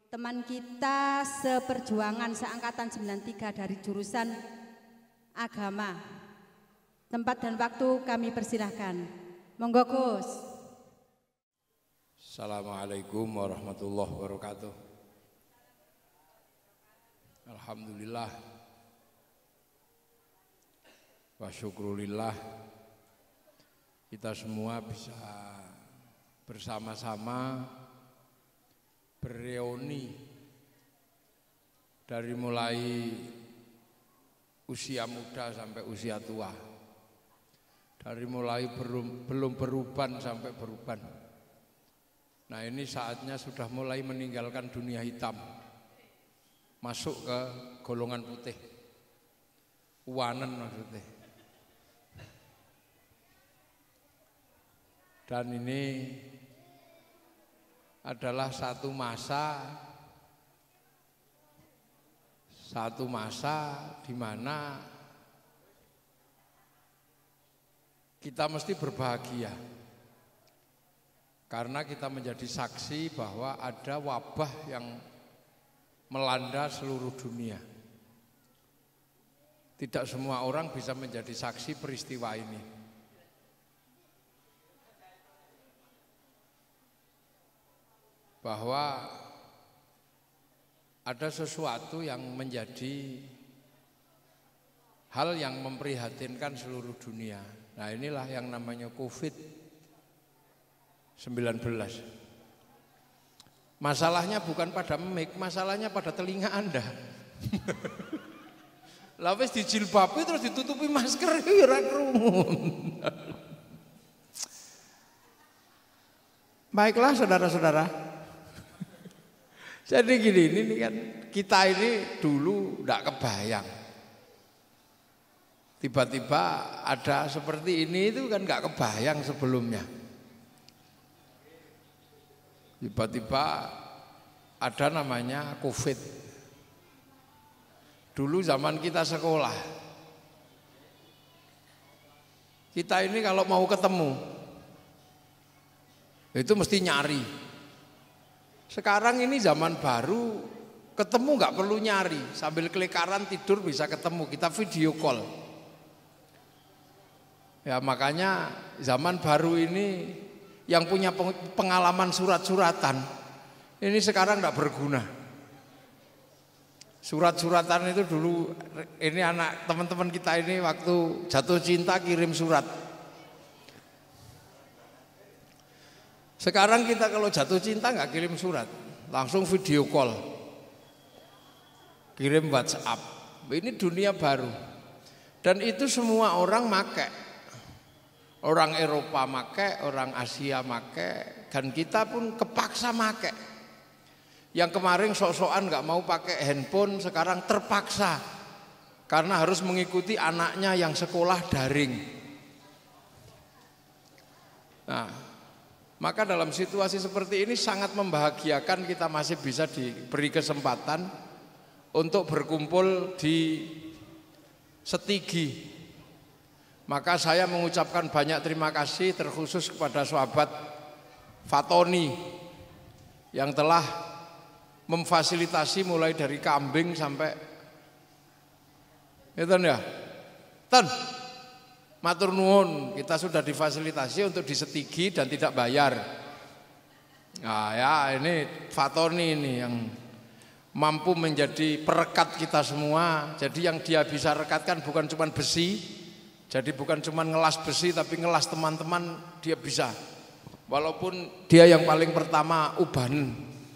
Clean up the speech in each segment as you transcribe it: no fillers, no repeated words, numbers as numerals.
teman kita seperjuangan seangkatan 93 dari jurusan agama. Tempat dan waktu kami persilahkan. Monggo Gus. Assalamualaikum warahmatullahi wabarakatuh. Alhamdulillah wa syukrulillah, kita semua bisa bersama-sama bereuni dari mulai usia muda sampai usia tua, dari mulai belum beruban sampai beruban. Nah, ini saatnya sudah mulai meninggalkan dunia hitam, masuk ke golongan putih, uwanen maksudnya. Dan ini adalah satu masa di mana kita mesti berbahagia karena kita menjadi saksi bahwa ada wabah yang melanda seluruh dunia. Tidak semua orang bisa menjadi saksi peristiwa ini. Bahwa ada sesuatu yang menjadi hal yang memprihatinkan seluruh dunia. Nah, inilah yang namanya COVID-19. Masalahnya bukan pada mic, masalahnya pada telinga Anda. Lah wis dijilbabi terus ditutupi masker ora krungu. Baiklah saudara-saudara. Jadi gini, ini kan kita ini dulu enggak kebayang. Tiba-tiba ada seperti ini itu kan enggak kebayang sebelumnya. Tiba-tiba ada namanya COVID. Dulu zaman kita sekolah, kita ini kalau mau ketemu, itu mesti nyari. Sekarang ini zaman baru, ketemu nggak perlu nyari, sambil kelikaran tidur bisa ketemu, kita video call. Ya makanya zaman baru ini yang punya pengalaman surat-suratan, ini sekarang nggak berguna. Surat-suratan itu dulu, ini anak teman-teman kita ini waktu jatuh cinta kirim surat. Sekarang kita kalau jatuh cinta nggak kirim surat, langsung video call, kirim WhatsApp. Ini dunia baru, dan itu semua orang make, orang Eropa make, orang Asia make, dan kita pun kepaksa make. Yang kemarin sok-sokan nggak mau pakai handphone, sekarang terpaksa karena harus mengikuti anaknya yang sekolah daring. Nah, maka dalam situasi seperti ini sangat membahagiakan kita masih bisa diberi kesempatan untuk berkumpul di Setigi. Maka saya mengucapkan banyak terima kasih terkhusus kepada sahabat Fatoni yang telah memfasilitasi mulai dari kambing sampai itu ya. Matur nuwun, kita sudah difasilitasi untuk disetigi dan tidak bayar. Nah ya, ini Fatoni ini yang mampu menjadi perekat kita semua. Jadi yang dia bisa rekatkan bukan cuma besi, jadi bukan cuma ngelas besi tapi ngelas teman-teman dia bisa. Walaupun dia yang paling pertama uban.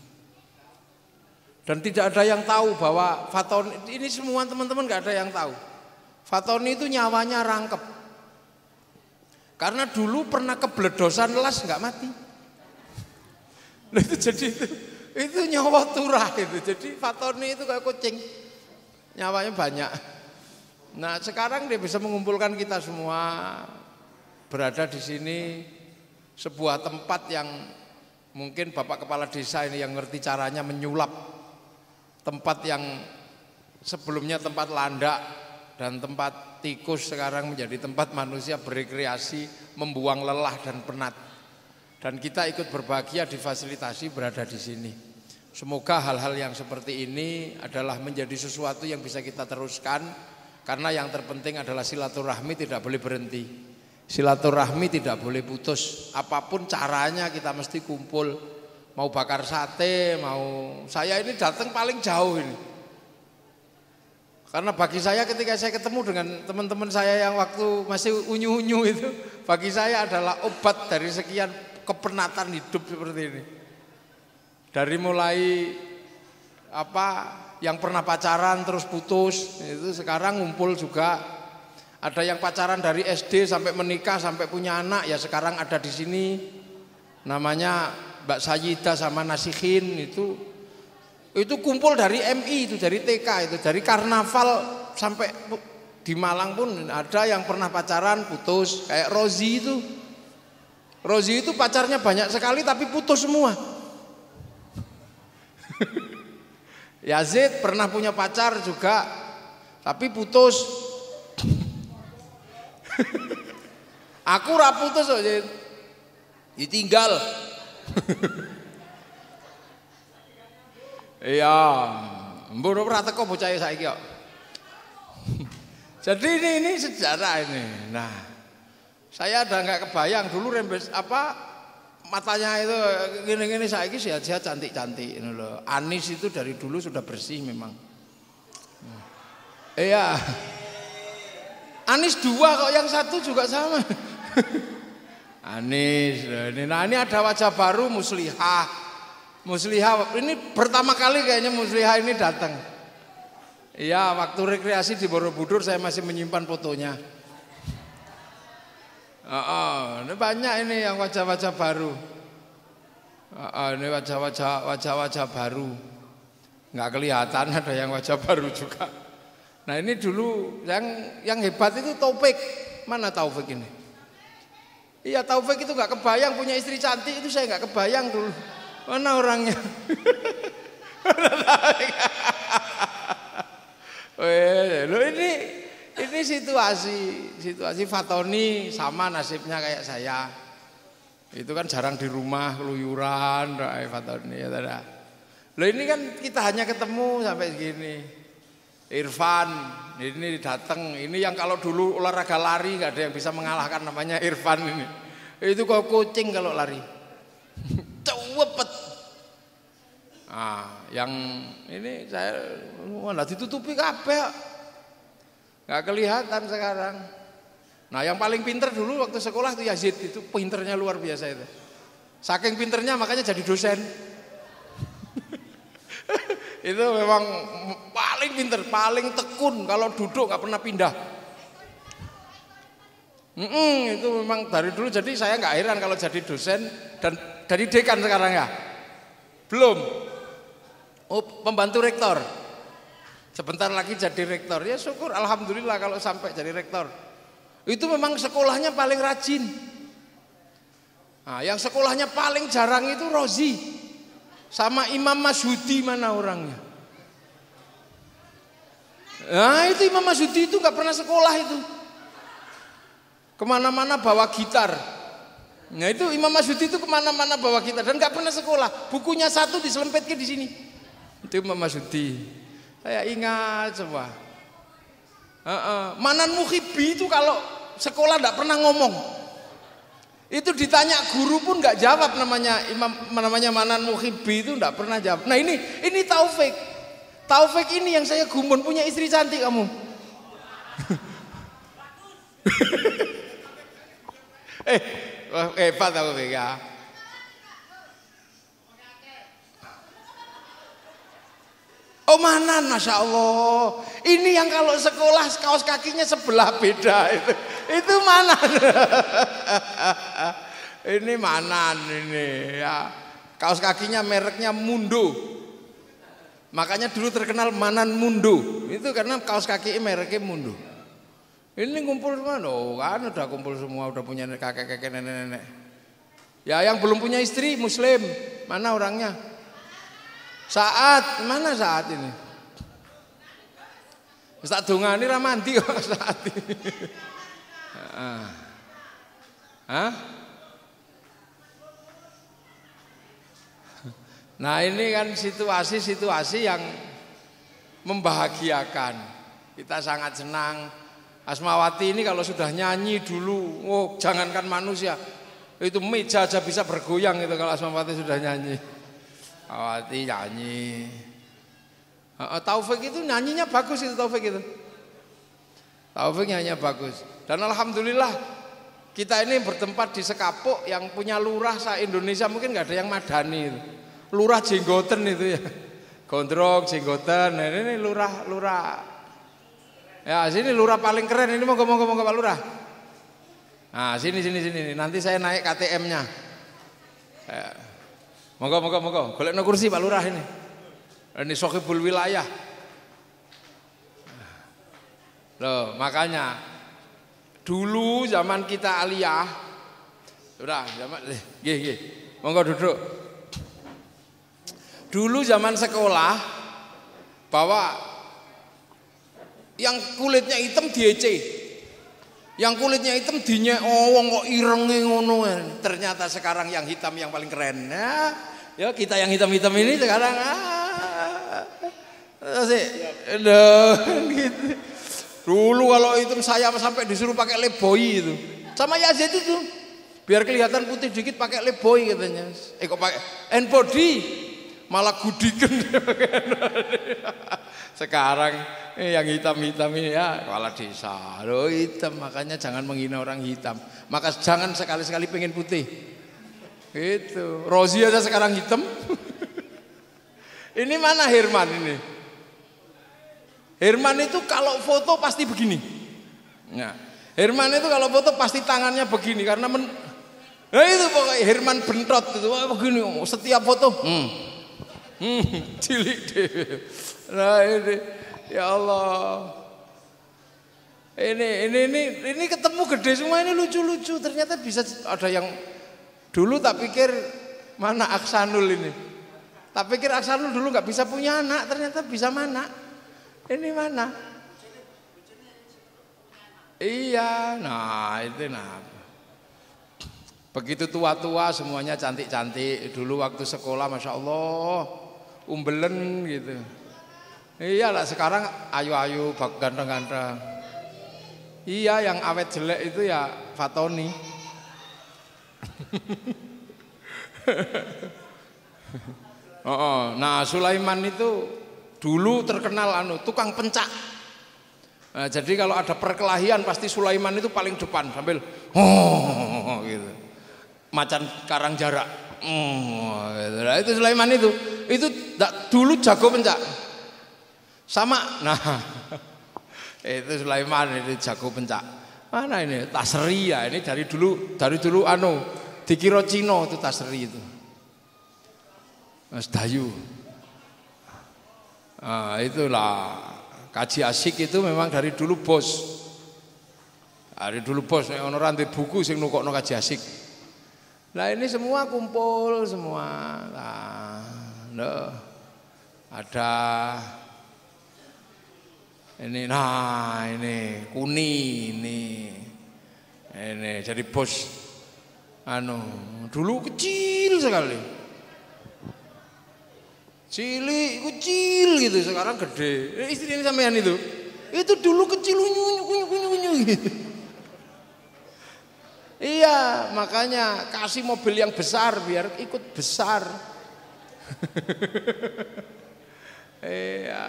Dan tidak ada yang tahu bahwa Fatoni ini, semua teman-teman gak ada yang tahu. Fatoni itu nyawanya rangkep. Karena dulu pernah kebledosan las nggak mati. Nah, itu jadi itu nyawa turah itu. Jadi Fatoni itu kayak kucing, nyawanya banyak. Nah sekarang dia bisa mengumpulkan kita semua berada di sini, sebuah tempat yang mungkin Bapak Kepala Desa ini yang ngerti caranya menyulap tempat yang sebelumnya tempat landak dan tempat tikus sekarang menjadi tempat manusia berekreasi, membuang lelah dan penat. Dan kita ikut berbahagia difasilitasi berada di sini. Semoga hal-hal yang seperti ini adalah menjadi sesuatu yang bisa kita teruskan, karena yang terpenting adalah silaturahmi tidak boleh berhenti. Silaturahmi tidak boleh putus. Apapun caranya kita mesti kumpul. Mau bakar sate, saya ini datang paling jauh ini. Karena bagi saya ketika saya ketemu dengan teman-teman saya yang waktu masih unyu-unyu itu, bagi saya adalah obat dari sekian kepenatan hidup seperti ini. Dari mulai yang pernah pacaran terus putus, itu sekarang ngumpul juga. Ada yang pacaran dari SD sampai menikah sampai punya anak, ya sekarang ada di sini. Namanya Mbak Sayyidah sama Nasihin itu kumpul dari MI, itu dari TK, itu dari karnaval sampai di Malang pun ada yang pernah pacaran putus. Kayak Rozi itu pacarnya banyak sekali tapi putus semua. Yazid pernah punya pacar juga tapi putus. Aku ora putus kok, Yazid. Ditinggal. Iya, mbok ora teko bocah saiki kok. Jadi ini sejarah ini. Nah, saya udah nggak kebayang dulu rembes matanya itu gini-gini, saiki sehat-sehat cantik-cantik ini loh. Anis itu dari dulu sudah bersih memang. Iya. Anis 2 kok, yang 1 juga sama. Anis. Nah, ini ada wajah baru, Muslihah. Muslihah ini pertama kali kayaknya Muslihah ini datang. Iya, waktu rekreasi di Borobudur saya masih menyimpan fotonya. Ini banyak ini yang wajah-wajah baru. Ini wajah-wajah baru. Nggak kelihatan ada yang wajah baru juga. Nah, ini dulu yang hebat itu Taufik. Mana Taufik ini? Iya, Taufik itu nggak kebayang punya istri cantik, itu saya nggak kebayang dulu. Mana orangnya? Ini situasi Fatoni sama nasibnya kayak saya. Itu kan jarang di rumah, keluyuran, Fatoni ya tada. Loh, ini kan kita hanya ketemu sampai segini. Irfan ini datang, ini yang kalau dulu olahraga lari nggak ada yang bisa mengalahkan, namanya Irfan ini. Itu kok kucing kalau lari. Cepet. Yang ini saya malah ditutupi kabeh. Nggak kelihatan sekarang. Nah, yang paling pinter dulu waktu sekolah itu Yazid, itu pinternya luar biasa itu. Saking pinternya makanya jadi dosen. Itu memang paling pinter, paling tekun, kalau duduk nggak pernah pindah. Itu memang dari dulu, jadi saya nggak heran kalau jadi dosen dan jadi dekan sekarang ya. Belum. Pembantu rektor. Sebentar lagi jadi rektor. Ya syukur, alhamdulillah kalau sampai jadi rektor. Itu memang sekolahnya paling rajin. Nah, yang sekolahnya paling jarang itu Rozi sama Imam Masyudi, mana orangnya? Nah, itu Imam Masyudi itu nggak pernah sekolah itu. Kemana-mana bawa gitar. Nah, itu Imam Masyudi itu kemana-mana bawa gitar dan nggak pernah sekolah. Bukunya 1 diselempitkan di sini. Itu Imam Masyudi. Saya ingat semua. Manan Muhibbi itu kalau sekolah nggak pernah ngomong. Itu ditanya guru pun nggak jawab, namanya Manan Muhibbi itu nggak pernah jawab. Nah, ini Taufik. Taufik ini yang saya gumun, punya istri cantik kamu. Hebat Taufik ya. Oh, Manan, Masya Allah. Ini yang kalau sekolah kaos kakinya sebelah beda itu Manan. Ini Manan ini ya. Kaos kakinya mereknya Mundo. Makanya dulu terkenal Manan Mundo. Itu karena kaos kaki mereknya Mundo. Ini kumpul semua, kan udah kumpul semua, udah punya kakek-kakek, nenek-nenek. Ya, yang belum punya istri Muslim, mana orangnya? Saat, mana Saat ini? Ustaz dongani ra mandi kok Saat ini. Nah ini kan situasi-situasi yang membahagiakan. Kita sangat senang. Asmawati ini kalau sudah nyanyi dulu, oh jangankan manusia, itu meja aja bisa bergoyang itu kalau Asmawati sudah nyanyi. Asmawati nyanyi. Taufik itu nyanyinya bagus itu Taufik itu. Taufik nyanyinya bagus. Dan alhamdulillah kita ini bertempat di Sekapuk yang punya lurah se-Indonesia mungkin nggak ada yang madani itu. Lurah jenggoten itu ya. Gondrong jenggoten. Nah, ini lurah. Ya, sini lurah paling keren ini monggo Pak Lurah. Nah, sini. Nanti saya naik KTM-nya. Monggo. Golekno kursi Pak Lurah ini. Ini sohibul wilayah. Loh, makanya dulu zaman kita aliyah, udah zaman nggih. Monggo duduk. Dulu zaman sekolah bahwa yang kulitnya hitam diece, yang kulitnya hitam wong kok irenge ngono. Ternyata sekarang yang hitam yang paling keren. Ya kita yang hitam-hitam ini sekarang gitu. Dulu kalau hitam saya sampai disuruh pakai leboi itu. Sama Yazid itu. Biar kelihatan putih dikit pakai leboi katanya. Kok pakai N-body malah gudikan. Sekarang yang hitam-hitam ini ya kepala desa. Loh hitam, makanya jangan menghina orang hitam. Maka jangan sekali-sekali pengen putih. Gitu. Rozi aja sekarang hitam. Ini mana Herman ini? Herman itu kalau foto pasti begini. Nah, Herman itu kalau foto pasti tangannya begini karena nah itu pokoknya Herman bentot itu begini setiap foto. Cilik deh. Nah ini ya Allah. Ini ketemu gede semua ini lucu-lucu. Ternyata bisa ada yang dulu tak pikir mana Aksanul ini. Tak pikir Aksanul dulu nggak bisa punya anak, ternyata bisa mana. Ini mana? Iya, nah itu nah. Begitu tua-tua semuanya cantik-cantik. Dulu waktu sekolah Masya Allah umbelen gitu. Iyalah sekarang ayu-ayu ganteng-ganteng. Iya yang awet jelek itu ya Fatoni. Nah Sulaiman itu dulu terkenal tukang pencak. Nah, jadi kalau ada perkelahian pasti Sulaiman itu paling depan sambil gitu. Macan karang jarak. Gitu. Nah, itu Sulaiman itu dulu jago pencak. Sama. Nah, itu Sulaiman itu jago pencak. Mana ini Tasri ya, ini dari dulu dikira Cino itu Tasri itu. Mas Dayu. Nah, itulah kaji asik itu memang dari dulu bos. Dari dulu bos ono rantai buku sing nukokno kaji asik. Nah, ini semua kumpul semua. Nah, ada ini Kuni ini jadi bos dulu kecil sekali kecil gitu sekarang gede. Istri ini sampean itu dulu kecil unyu gitu. Iya makanya kasih mobil yang besar biar ikut besar. Iya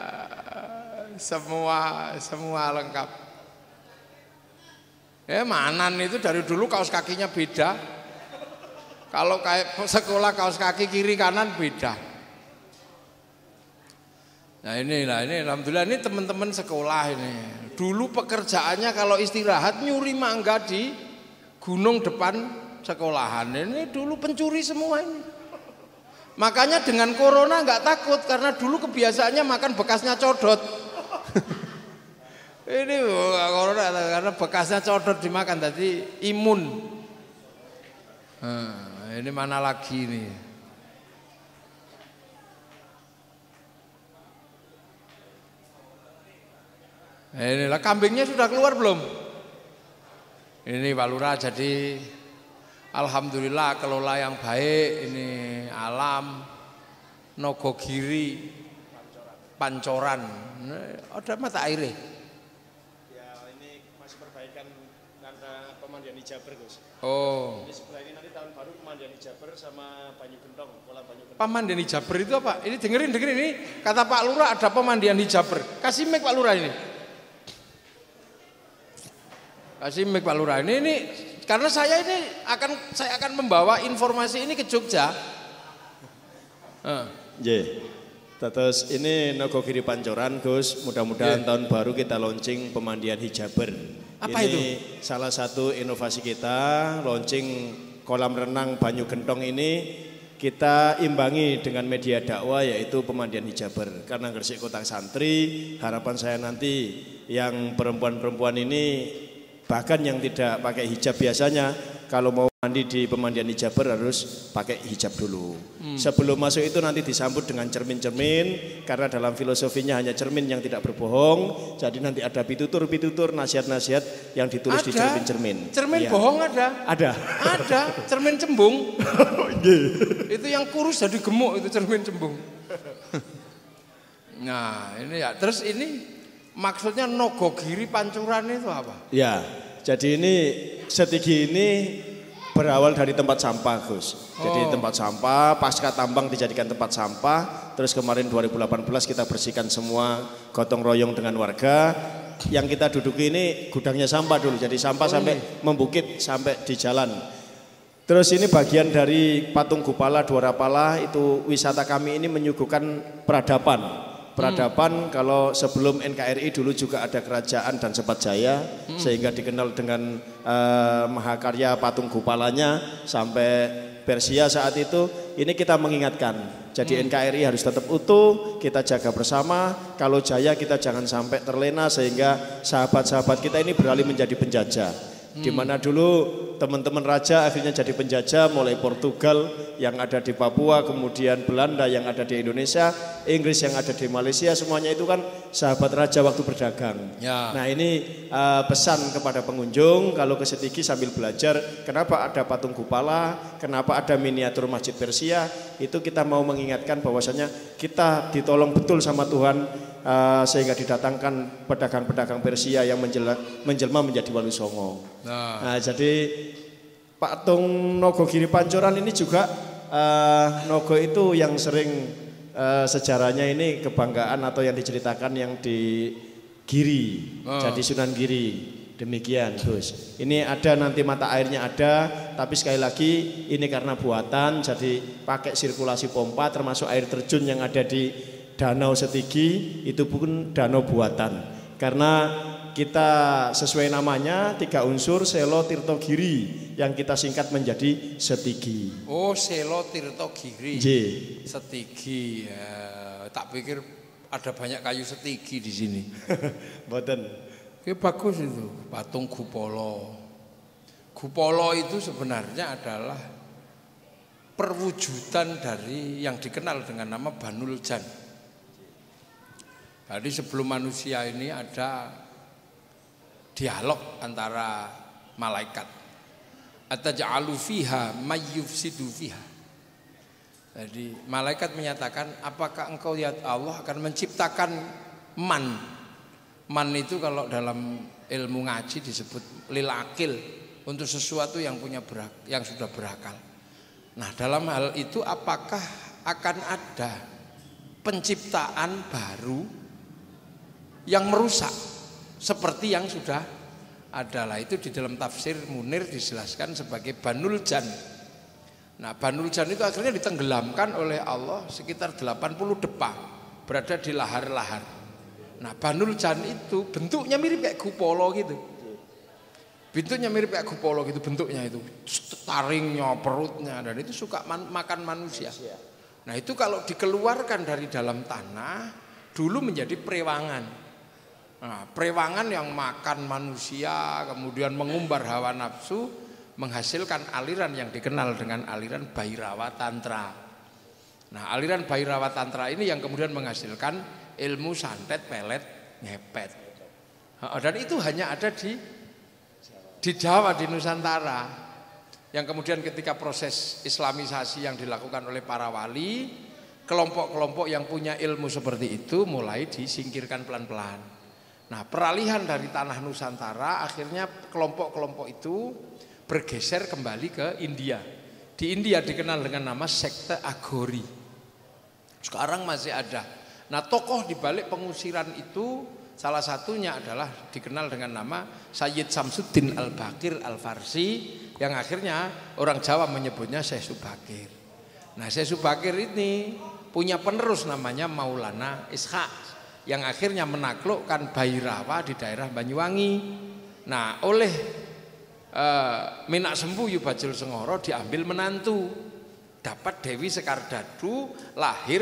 semua lengkap. Manan itu dari dulu kaos kakinya beda. Kalau kayak sekolah kaos kaki kiri kanan beda. Nah ini alhamdulillah ini teman-teman sekolah ini. Dulu pekerjaannya kalau istirahat nyuri mangga di gunung depan sekolahan. Ini dulu pencuri semua ini. Makanya dengan corona nggak takut karena dulu kebiasaannya makan bekasnya codot. Ini corona karena bekasnya codot dimakan tadi imun. Nah, ini mana lagi nih? Inilah kambingnya sudah keluar belum? Ini Pak Lurah jadi alhamdulillah kelola yang baik ini alam. Nogogiri Pancoran. Ada mata airnya. Ya ini masih perbaikan karena pemandian hijaber Gus. Oh. Ini sebelah ini nanti tahun baru pemandian hijaber sama Banyu Gentong, kolam Banyu Gentong. Pemandian hijaber itu apa? Ini dengerin ini. Kata Pak Lurah ada pemandian hijaber. Kasih mic Pak Lurah ini. Kasih mic Pak Lurah ini karena saya akan membawa informasi ini ke Jogja. Terus ini Nogogiri Pancoran Gus, mudah-mudahan tahun baru kita launching pemandian hijaber. Apa ini itu? Salah satu inovasi kita, launching kolam renang Banyu Gentong ini kita imbangi dengan media dakwah yaitu pemandian hijaber. Karena Gresik Kota Santri, harapan saya nanti yang perempuan-perempuan ini bahkan yang tidak pakai hijab biasanya kalau mau mandi di pemandian hijaber harus pakai hijab dulu. Sebelum masuk itu nanti disambut dengan cermin-cermin karena dalam filosofinya hanya cermin yang tidak berbohong. Jadi nanti ada pitutur-pitutur, nasihat-nasihat yang ditulis di cermin-cermin. Cermin bohong ada? Ada. Ada, cermin cembung. Itu yang kurus jadi gemuk itu cermin cembung. Nah, ini ya. Terus ini maksudnya Nogogiri Pancuran itu apa? Ya, jadi ini Setigi ini berawal dari tempat sampah Gus. Jadi tempat sampah, pasca tambang dijadikan tempat sampah. Terus kemarin 2018 kita bersihkan semua gotong royong dengan warga. Yang kita duduki ini gudangnya sampah dulu. Jadi sampah sampai membukit sampai di jalan. Terus ini bagian dari Patung Gupala, Dwarapala itu wisata kami ini menyuguhkan peradaban. Peradaban kalau sebelum NKRI dulu juga ada kerajaan dan Sepat Jaya sehingga dikenal dengan mahakarya patung gupalanya sampai Persia saat itu. Ini kita mengingatkan. Jadi NKRI harus tetap utuh, kita jaga bersama. Kalau jaya kita jangan sampai terlena sehingga sahabat-sahabat kita ini beralih menjadi penjajah. Di mana dulu teman-teman raja akhirnya jadi penjajah, mulai Portugal yang ada di Papua, kemudian Belanda yang ada di Indonesia, Inggris yang ada di Malaysia, semuanya itu kan sahabat raja waktu berdagang. Ya. Nah ini pesan kepada pengunjung kalau ke Setigi sambil belajar kenapa ada patung Gupala, kenapa ada miniatur Masjid Persia, itu kita mau mengingatkan bahwasanya kita ditolong betul sama Tuhan sehingga didatangkan pedagang-pedagang Persia yang menjelma menjadi Wali Songo. Nah, jadi patung Nogogiri Pancoran ini juga Nogo itu yang sering sejarahnya ini kebanggaan atau yang diceritakan yang di Giri, jadi Sunan Giri. Demikian Gus. Ini ada nanti mata airnya ada, tapi sekali lagi ini karena buatan, jadi pakai sirkulasi pompa termasuk air terjun yang ada di Danau Setigi itu pun danau buatan. Karena kita sesuai namanya 3 unsur Selo Tirto Giri yang kita singkat menjadi Setigi. Oh, Selo Tirto Giri. Setigi. Ya, tak pikir ada banyak kayu setigi di sini. Mboten. Ini bagus itu, patung Gupolo. Gupolo itu sebenarnya adalah perwujudan dari yang dikenal dengan nama Banul Jan. Jadi sebelum manusia ini ada dialog antara malaikat. Ataj'alu fiha mayyufsidu fiha. Jadi malaikat menyatakan, apakah engkau ya Allah akan menciptakan man. Man itu kalau dalam ilmu ngaji disebut lil akil, untuk sesuatu yang yang sudah berakal. Nah, dalam hal itu apakah akan ada penciptaan baru yang merusak seperti yang sudah adalah? Itu di dalam tafsir Munir dijelaskan sebagai Banul Jan. Nah, Banul Jan itu akhirnya ditenggelamkan oleh Allah sekitar 80 depa, berada di lahar-lahar. Nah, Banul Jan itu bentuknya mirip kayak Gupolo gitu. Bentuknya mirip kayak Gupolo gitu bentuknya itu. Taringnya, perutnya, dan itu suka makan manusia. Nah, itu kalau dikeluarkan dari dalam tanah dulu menjadi prewangan. Nah, prewangan yang makan manusia kemudian mengumbar hawa nafsu menghasilkan aliran yang dikenal dengan aliran Bhairawa Tantra. Nah, aliran Bhairawa Tantra ini yang kemudian menghasilkan ilmu santet, pelet, ngepet. Dan itu hanya ada di Jawa, di Nusantara. Yang kemudian ketika proses islamisasi yang dilakukan oleh para wali, kelompok-kelompok yang punya ilmu seperti itu mulai disingkirkan pelan-pelan. Nah, peralihan dari tanah Nusantara akhirnya kelompok-kelompok itu bergeser kembali ke India. Di India dikenal dengan nama sekte Aghori. Sekarang masih ada. Nah, tokoh di balik pengusiran itu salah satunya adalah dikenal dengan nama Sayyid Samsuddin Al-Baqir Al-Farsi yang akhirnya orang Jawa menyebutnya Syekh Subakir. Nah, Syekh Subakir ini punya penerus namanya Maulana Ishaq yang akhirnya menaklukkan Bhairawa di daerah Banyuwangi. Nah, oleh Menak Sempu Yubajul Sengoro diambil menantu. Dapat Dewi Sekardadu, lahir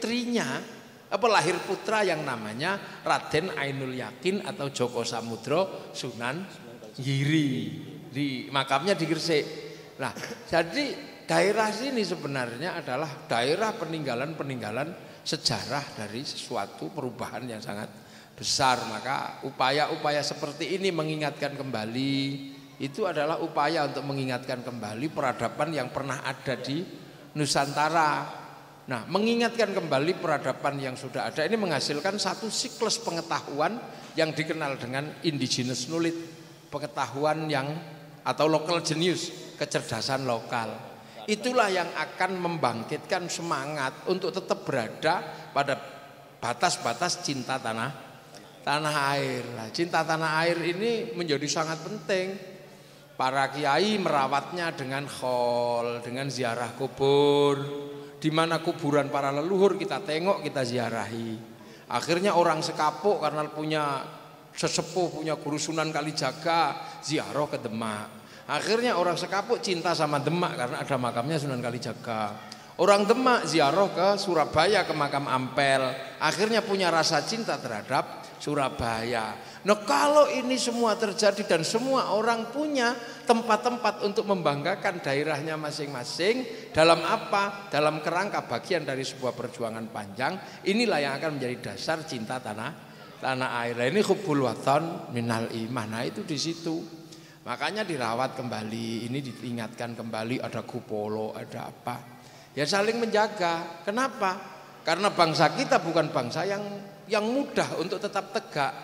putra yang namanya Raden Ainul Yakin atau Joko Samudro Sunan Giri. Di makamnya di Gresik. Nah, jadi daerah sini sebenarnya adalah daerah peninggalan-peninggalan sejarah dari sesuatu perubahan yang sangat besar. Maka upaya-upaya seperti ini mengingatkan kembali, itu adalah upaya untuk mengingatkan kembali peradaban yang pernah ada di Nusantara. Nah, mengingatkan kembali peradaban yang sudah ada ini menghasilkan satu siklus pengetahuan yang dikenal dengan indigenous knowledge, pengetahuan yang atau local genius, kecerdasan lokal. Itulah yang akan membangkitkan semangat untuk tetap berada pada batas-batas cinta tanah air. Nah, cinta tanah air ini menjadi sangat penting. Para kiai merawatnya dengan khol, dengan ziarah kubur. Di mana kuburan para leluhur kita tengok, kita ziarahi. Akhirnya orang sekapuk karena punya sesepuh, punya guru Sunan Kalijaga, ziarah ke Demak. Akhirnya orang sekapuk cinta sama Demak karena ada makamnya Sunan Kalijaga. Orang Demak ziarah ke Surabaya ke makam Ampel. Akhirnya punya rasa cinta terhadap Surabaya. Nah, kalau ini semua terjadi dan semua orang punya tempat-tempat untuk membanggakan daerahnya masing-masing, dalam apa? Dalam kerangka bagian dari sebuah perjuangan panjang, inilah yang akan menjadi dasar cinta tanah air. Nah, ini hubbul watan minal iman. Nah, itu di situ. Makanya dirawat kembali, ini diingatkan kembali, ada kupolo, ada apa. Ya saling menjaga. Kenapa? Karena bangsa kita bukan bangsa yang mudah untuk tetap tegak.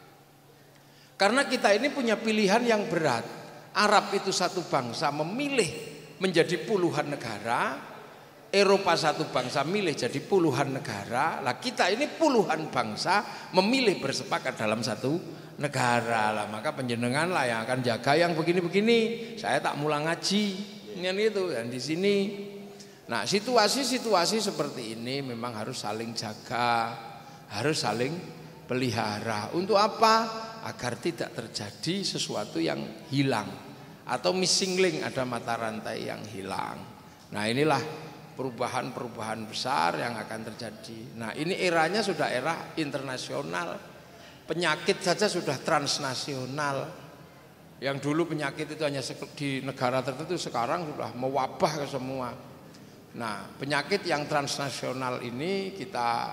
Karena kita ini punya pilihan yang berat. Arab itu satu bangsa memilih menjadi puluhan negara, Eropa satu bangsa milih jadi puluhan negara. Lah kita ini puluhan bangsa memilih bersepakat dalam satu negara. Lah maka panjenengan lah yang akan jaga yang begini-begini. Saya tak mulang ngaji dengan itu dan di sini. Nah, situasi-situasi seperti ini memang harus saling jaga, harus saling pelihara. Untuk apa? Agar tidak terjadi sesuatu yang hilang atau missing link, ada mata rantai yang hilang. Nah, inilah perubahan-perubahan besar yang akan terjadi. Nah, ini eranya sudah era internasional. Penyakit saja sudah transnasional. Yang dulu penyakit itu hanya di negara tertentu, sekarang sudah mewabah ke semua. Nah, penyakit yang transnasional ini kita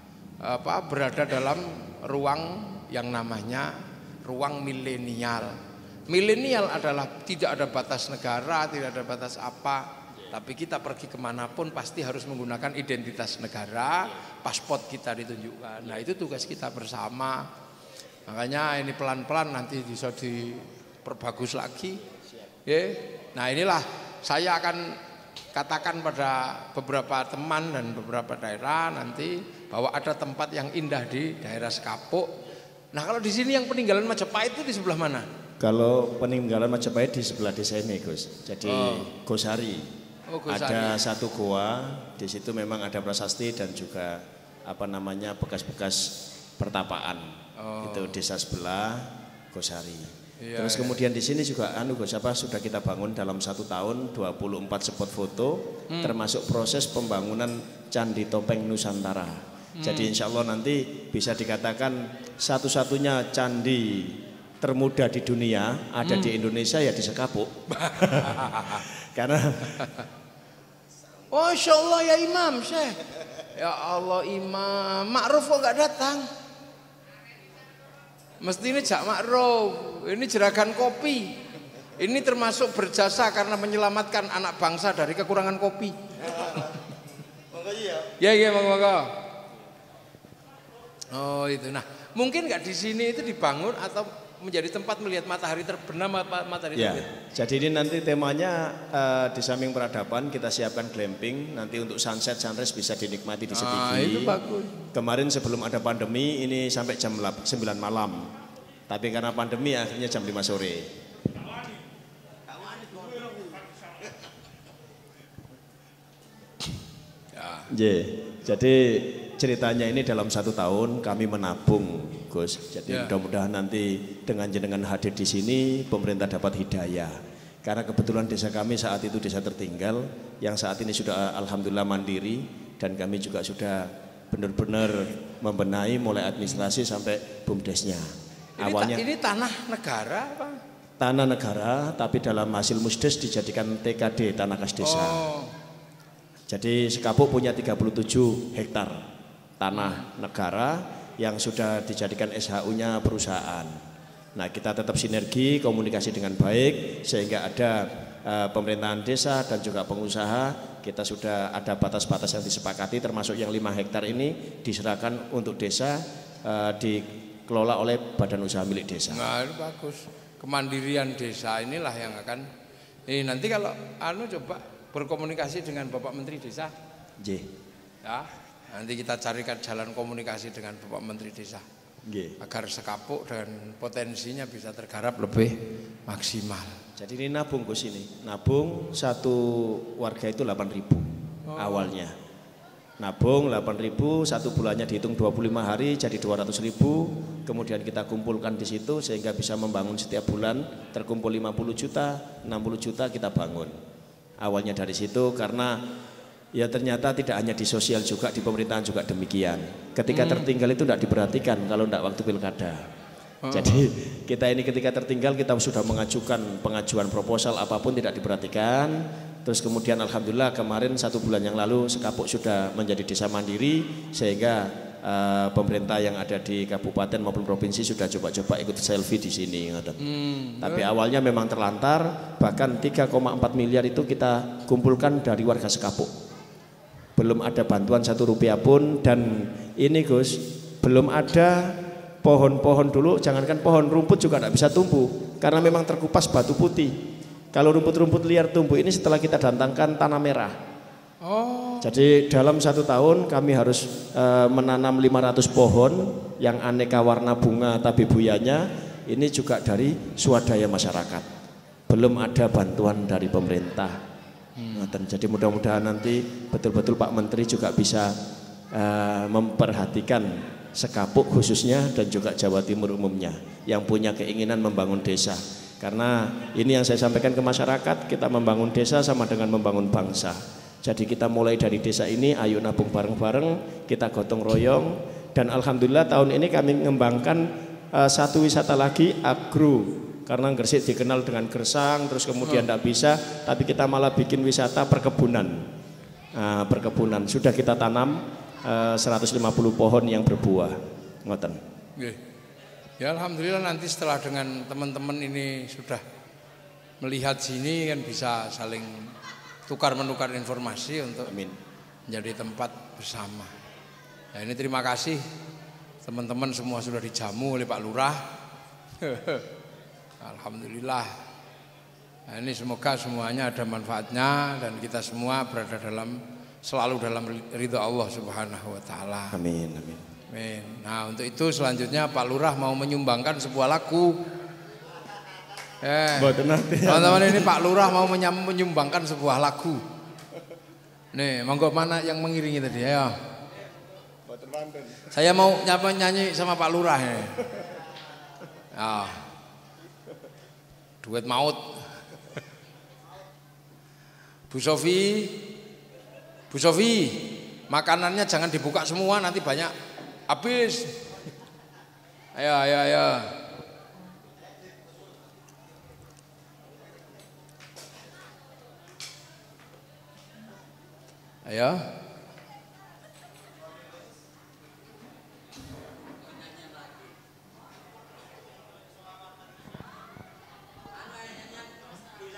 berada dalam ruang yang namanya ruang milenial. Milenial adalah tidak ada batas negara, tidak ada batas apa. Tapi kita pergi kemanapun pasti harus menggunakan identitas negara, paspor kita ditunjukkan. Nah, itu tugas kita bersama. Makanya ini pelan-pelan nanti bisa diperbagus lagi. Nah, inilah saya akan katakan pada beberapa teman dan beberapa daerah nanti bahwa ada tempat yang indah di daerah Sekapuk. Nah, kalau di sini yang peninggalan Majapahit itu di sebelah mana? Kalau peninggalan Majapahit di sebelah desa ini, Gus. Jadi Gosari. Gosari. Ada satu goa, di situ memang ada prasasti dan juga bekas-bekas pertapaan. Itu desa sebelah Gosari. Iya, Terus kemudian di sini juga sudah kita bangun dalam 1 tahun 24 spot foto, termasuk proses pembangunan Candi Topeng Nusantara. Jadi insya Allah nanti bisa dikatakan satu-satunya candi termuda di dunia ada di Indonesia ya di Sekapuk. Karena Masya Allah ya Imam Syekh. Ya Allah Imam, Ma'ruf kok gak datang? Mesti ini Jak Ma'ruf, ini jeragan kopi. Ini termasuk berjasa karena menyelamatkan anak bangsa dari kekurangan kopi. Makanya ya. Ya, monggo. Oh itu, nah mungkin nggak di sini itu dibangun atau menjadi tempat melihat matahari terbenam apa matahari terbit? Jadi ini nanti temanya di samping peradaban kita siapkan glamping, nanti untuk sunset, sunrise bisa dinikmati di Setigi. Itu bagus. Kemarin sebelum ada pandemi ini sampai jam 9 malam, tapi karena pandemi akhirnya jam 5 sore. Jadi ceritanya ini dalam 1 tahun kami menabung, Gus. Jadi mudah-mudahan nanti dengan jenengan hadir di sini pemerintah dapat hidayah. Karena kebetulan desa kami saat itu desa tertinggal, yang saat ini sudah alhamdulillah mandiri dan kami juga sudah benar-benar membenahi mulai administrasi sampai bumdesnya. Awalnya ini tanah negara apa? Tanah negara, tapi dalam hasil musdes dijadikan TKD, tanah kas desa. Jadi Sekapuk punya 37 hektar tanah negara yang sudah dijadikan SHU-nya perusahaan. Nah, kita tetap sinergi, komunikasi dengan baik sehingga ada pemerintahan desa dan juga pengusaha. Kita sudah ada batas-batas yang disepakati, termasuk yang 5 hektar ini diserahkan untuk desa, dikelola oleh badan usaha milik desa. Nah, itu bagus. Kemandirian desa inilah yang akan nanti kalau coba berkomunikasi dengan Bapak Menteri Desa. Ya, nanti kita carikan jalan komunikasi dengan Bapak Menteri Desa. Agar Sekapuk dan potensinya bisa tergarap lebih maksimal. Jadi ini nabung Gus, ini nabung satu warga itu 8.000 awalnya. Nabung 8.000, 1 bulannya dihitung 25 hari jadi 200.000. Kemudian kita kumpulkan di situ sehingga bisa membangun setiap bulan terkumpul 50 juta, 60 juta kita bangun. Awalnya dari situ karena ya ternyata tidak hanya di sosial juga di pemerintahan juga demikian. Ketika tertinggal itu tidak diperhatikan kalau tidak waktu pilkada. Jadi kita ini ketika tertinggal kita sudah mengajukan pengajuan proposal apapun tidak diperhatikan. Terus kemudian alhamdulillah kemarin 1 bulan yang lalu Sekapuk sudah menjadi desa mandiri sehingga pemerintah yang ada di kabupaten maupun provinsi sudah coba-coba ikut selfie di sini. Tapi awalnya memang terlantar, bahkan 3,4 miliar itu kita kumpulkan dari warga Sekapuk. Belum ada bantuan 1 rupiah pun dan ini Gus, belum ada pohon-pohon dulu, jangankan pohon, rumput juga tidak bisa tumbuh karena memang terkupas batu putih. Kalau rumput-rumput liar tumbuh ini setelah kita datangkan tanah merah. Jadi dalam 1 tahun kami harus menanam 500 pohon yang aneka warna bunga tabibuyanya. Ini juga dari swadaya masyarakat. Belum ada bantuan dari pemerintah. Jadi mudah-mudahan nanti betul-betul Pak Menteri juga bisa memperhatikan Sekapuk khususnya dan juga Jawa Timur umumnya yang punya keinginan membangun desa. Karena ini yang saya sampaikan ke masyarakat, kita membangun desa sama dengan membangun bangsa. Jadi kita mulai dari desa ini, ayo nabung bareng-bareng, kita gotong royong. Dan alhamdulillah tahun ini kami mengembangkan satu wisata lagi, agro. Karena Gresik dikenal dengan gersang, terus kemudian tidak bisa, tapi kita malah bikin wisata perkebunan. Perkebunan, sudah kita tanam 150 pohon yang berbuah. Ngoten. Ya alhamdulillah nanti setelah dengan teman-teman ini sudah melihat sini kan bisa saling tukar-menukar informasi untuk menjadi tempat bersama. Ya ini terima kasih teman-teman semua sudah dijamu oleh Pak Lurah. Alhamdulillah. Nah, ini semoga semuanya ada manfaatnya dan kita semua berada selalu dalam ridha Allah Subhanahu wa taala. Amin, amin. Amin. Nah, untuk itu selanjutnya Pak Lurah mau menyumbangkan sebuah lagu. Teman-teman ini Pak Lurah mau menyumbangkan sebuah lagu. Nih, monggo mana yang mengiringi tadi ya? Saya mau nyanyi sama Pak Lurah ini. Ya. Duet maut. Bu Sofi, makanannya jangan dibuka semua nanti banyak habis. Ayo. Ayo.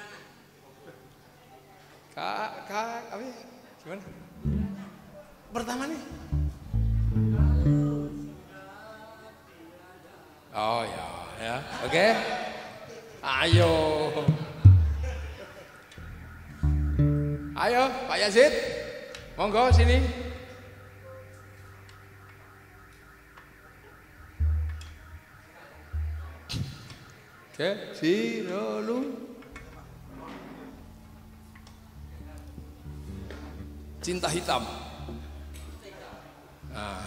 Kak, apa? Gimana? Pertama Oke? Ayo. Ayo, Pak Yazid. Monggo sini. Oke, Sirolu. Cinta hitam. Nah.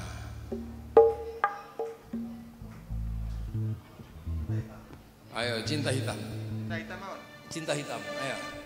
Ayo, cinta hitam. Cinta hitam, ayo.